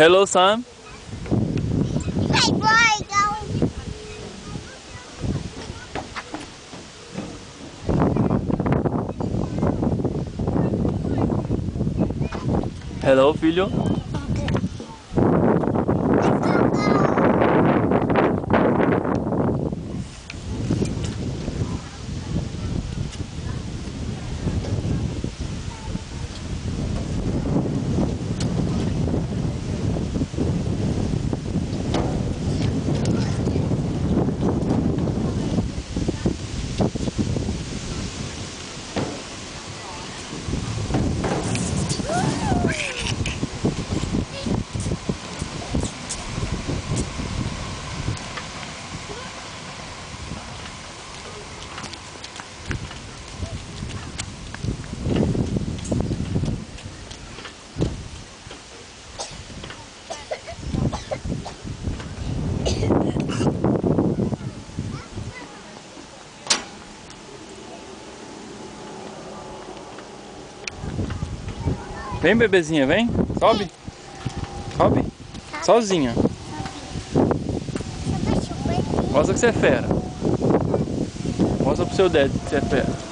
Hello, Sam. Hey, boy, going. Hello, filho. Vem, bebezinha, vem. Sobe. Sobe. Sozinha. Mostra que você é fera. Mostra pro seu dad que você é fera.